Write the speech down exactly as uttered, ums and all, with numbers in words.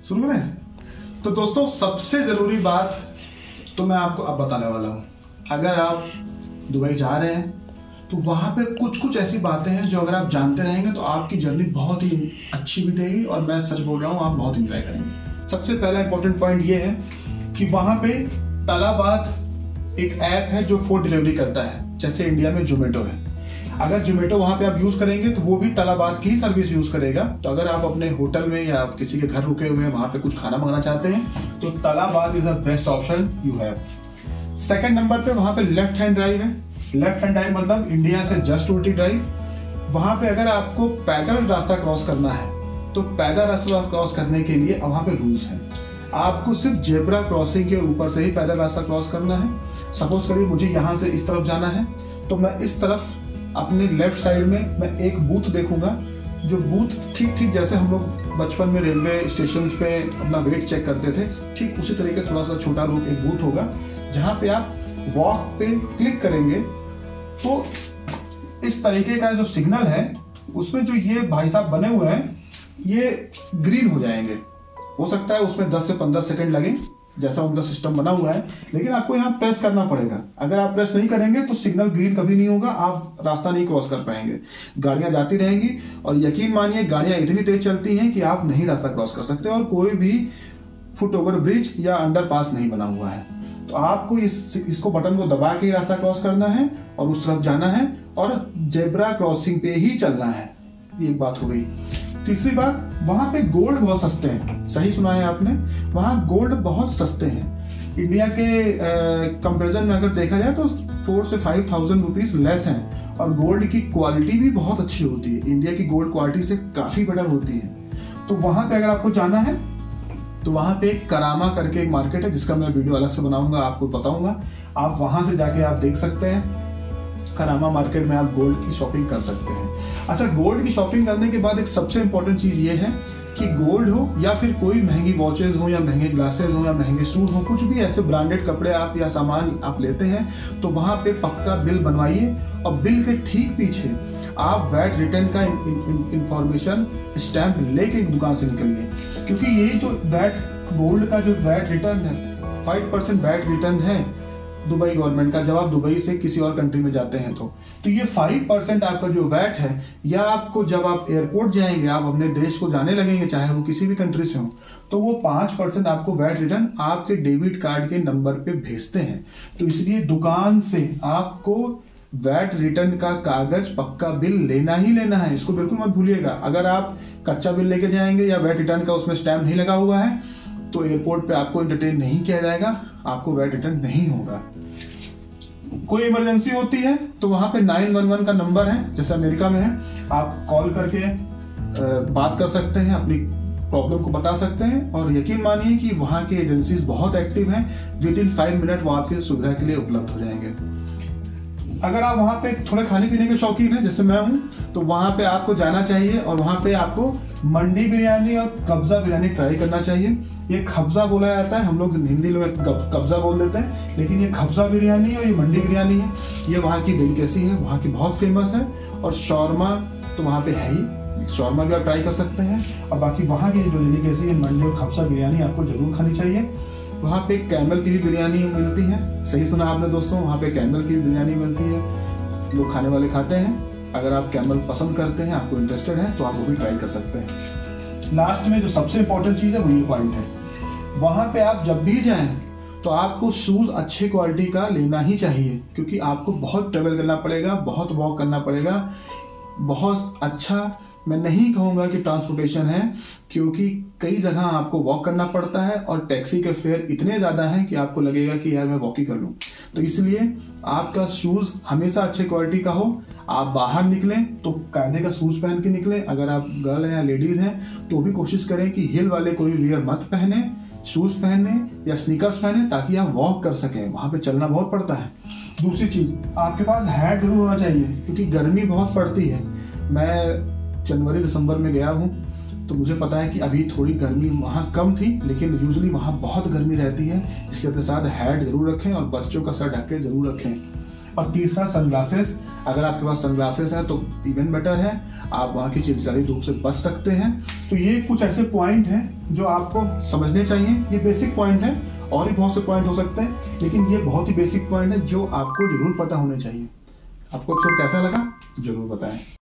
सुन रहे हैं? तो दोस्तों सबसे जरूरी बात तो मैं आपको अब बताने वाला हूँ। अगर आप दुबई जा रहे हैं तो वहाँ पे कुछ कुछ ऐसी बातें हैं जो अगर आप जानते रहेंगे तो आपकी जर्नी बहुत ही अच्छी बीतेगी और मैं सच बोल रहा हूँ, आप बहुत इंजॉय करेंगे। सबसे पहला इंपॉर्टेंट पॉइंट ये है कि वहाँ पे तलाबात एक ऐप है जो फूड डिलीवरी करता है, जैसे इंडिया में जोमेटो है। अगर जोमेटो वहाँ पे आप यूज करेंगे तो वो भी तलाबात की ही सर्विस यूज करेगा। तो अगर आप अपने होटल में या आप किसी के घर रुके हुए हैं वहाँ पे कुछ खाना मंगाना चाहते हैं तो Talabat is the best option you have. Second number पे वहाँ पे लेफ्ट हैंड ड्राइव है। लेफ्ट हैंड ड्राइव मतलब इंडिया से जस्ट उल्टी ड्राइव। वहाँ पे अगर आपको पैदल रास्ता क्रॉस करना है तो पैदल रास्ता क्रॉस करने के लिए वहाँ पे रूल्स हैं। आपको सिर्फ जेब्रा क्रॉसिंग के ऊपर से ही पैदल रास्ता क्रॉस करना है। सपोज करिए मुझे यहाँ से इस तरफ जाना है तो मैं इस तरफ अपने लेफ्ट साइड में मैं एक बूथ देखूंगा, जो बूथ ठीक ठीक जैसे हम लोग बचपन में रेलवे स्टेशन पे अपना वेट चेक करते थे, ठीक उसी तरीके थोड़ा सा छोटा रूप एक बूथ होगा जहाँ पे आप वॉक पे क्लिक करेंगे तो इस तरीके का जो सिग्नल है उसमें जो ये भाई साहब बने हुए हैं ये ग्रीन हो जाएंगे। हो सकता है उसमें दस से पंद्रह सेकंड लगे जैसा उनका सिस्टम बना हुआ है, लेकिन आपको यहाँ प्रेस करना पड़ेगा। अगर आप प्रेस नहीं करेंगे तो सिग्नल ग्रीन कभी नहीं होगा, आप रास्ता नहीं क्रॉस कर पाएंगे। गाड़ियां जाती रहेंगी और यकीन मानिए गाड़ियां इतनी तेज चलती हैं कि आप नहीं रास्ता क्रॉस कर सकते और कोई भी फुट ओवर ब्रिज या अंडर पास नहीं बना हुआ है। तो आपको इस इसको बटन को दबा के ही रास्ता क्रॉस करना है और उस तरफ जाना है और जेब्रा क्रॉसिंग पे ही चलना है। ये एक बात हो गई। तीसरी बात, वहां पे गोल्ड बहुत सस्ते हैं। सही सुना है आपने, वहां गोल्ड बहुत सस्ते हैं। इंडिया के कंपैरिजन में अगर देखा जाए तो फोर से फाइव थाउजेंड रुपीज लेस हैं और गोल्ड की क्वालिटी भी बहुत अच्छी होती है। इंडिया की गोल्ड क्वालिटी से काफी बेटर होती है। तो वहां पे अगर आपको जाना है तो वहां पे करामा करके एक मार्केट है जिसका मैं वीडियो अलग से बनाऊंगा, आपको बताऊंगा। आप वहां से जाके आप देख सकते हैं। करामा मार्केट में आप गोल्ड की शॉपिंग कर सकते हैं। अच्छा, गोल्ड की शॉपिंग करने के बाद एक सबसे इंपॉर्टेंट चीज ये है कि गोल्ड हो या फिर कोई महंगी वॉचेस हो या महंगे ग्लासेस हो या महंगे शूज हो, कुछ भी ऐसे ब्रांडेड कपड़े आप या सामान आप लेते हैं तो वहां पे पक्का बिल बनवाइए और बिल के ठीक पीछे आप वैट रिटर्न का इंफॉर्मेशन स्टैंप लेके दुकान से निकलिए, क्योंकि ये जो वैट गोल्ड का जो वैट रिटर्न है फाइव परसेंट वैट रिटर्न है दुबई गवर्नमेंट का, जब आप दुबई से किसी और कंट्री में जाते हैं तो तो ये फाइव परसेंट आपका जो वैट है, या आपको जब आप एयरपोर्ट जाएंगे आप अपने देश को जाने लगेंगे चाहे वो किसी भी कंट्री से हो, तो वो पांच परसेंट आपको वैट रिटर्न आपके डेबिट कार्ड के नंबर पे भेजते हैं। तो इसलिए दुकान से आपको वैट रिटर्न का कागज पक्का बिल लेना ही लेना है, इसको बिल्कुल मत भूलिएगा। अगर आप कच्चा बिल लेके जाएंगे या वैट रिटर्न का उसमें स्टैम्प नहीं लगा हुआ है तो एयरपोर्ट पे आपको एंटरटेन नहीं किया जाएगा, आपको वैट रिटर्न नहीं होगा। कोई इमरजेंसी होती है तो वहां पे नाइन वन वन का नंबर है, जैसे अमेरिका में है, आप कॉल करके बात कर सकते हैं, अपनी प्रॉब्लम को बता सकते हैं और यकीन मानिए कि वहां के एजेंसीज बहुत एक्टिव हैं। विद इन फाइव मिनट वो आपकी सुविधा के लिए उपलब्ध हो जाएंगे। अगर आप वहां पे थोड़े खाने पीने के शौकीन हैं जैसे मैं हूं तो वहां पे आपको जाना चाहिए और वहां पे आपको मंडी बिरयानी और कब्जा बिरयानी ट्राई करना चाहिए। ये खब्जा बोला जाता है, हम लोग हिंदी में कब्जा बोल देते हैं, लेकिन ये खब्जा बिरयानी और ये मंडी बिरयानी है। ये वहाँ की डेलिकेसी है, वहाँ की बहुत फेमस है। और शौरमा तो वहाँ पे है ही, शौरमा भी आप ट्राई कर सकते हैं। और बाकी वहाँ की जो डेलिकेसी है मंडी और खब्जा बिरयानी आपको जरूर खानी चाहिए। वहाँ पे कैमल की भी बिरयानी मिलती है, सही सुना आपने दोस्तों, वहाँ पे कैमल की बिरयानी मिलती है, लोग खाने वाले खाते हैं। अगर आप कैमल पसंद करते हैं, आपको इंटरेस्टेड है तो आप वो भी ट्राई कर सकते हैं। लास्ट में जो सबसे इंपॉर्टेंट चीज है वो ये पॉइंट है, वहां पे आप जब भी जाएं तो आपको शूज अच्छे क्वालिटी का लेना ही चाहिए, क्योंकि आपको बहुत ट्रेवल करना पड़ेगा, बहुत वॉक करना पड़ेगा। बहुत अच्छा मैं नहीं कहूंगा कि ट्रांसपोर्टेशन है, क्योंकि कई जगह आपको वॉक करना पड़ता है और टैक्सी के फेयर इतने ज्यादा हैं कि आपको लगेगा कि यार मैं वॉक ही कर लूं। तो इसलिए आपका शूज हमेशा अच्छे क्वालिटी का हो। आप बाहर निकलें तो कायदे का शूज पहन के निकलें। अगर आप गर्ल हैं या लेडीज हैं तो भी कोशिश करें कि हिल वाले कोई वियर मत पहने, शूज पहने या स्नीकर्स पहने, ताकि आप वॉक कर सकें, वहां पे चलना बहुत पड़ता है। दूसरी चीज, आपके पास हैट जरूर होना चाहिए, क्योंकि गर्मी बहुत पड़ती है। मैं जनवरी दिसंबर में गया हूँ तो मुझे पता है कि अभी थोड़ी गर्मी वहाँ कम थी, लेकिन यूजुअली वहाँ बहुत गर्मी रहती है, इसलिए अपने साथ हैट जरूर रखें और बच्चों का सर ढक के जरूर रखें। और तीसरा, सनग्लासेस। अगर आपके पास सनग्लासेस हैं तो इवन बेटर है, आप वहाँ की चिलचिलाती धूप से बच सकते हैं। तो ये कुछ ऐसे पॉइंट हैं जो आपको समझने चाहिए। ये बेसिक पॉइंट है, और भी बहुत से पॉइंट हो सकते हैं, लेकिन ये बहुत ही बेसिक पॉइंट है जो आपको जरूर पता होने चाहिए। आपको एपिसोड कैसा लगा जरूर बताएं।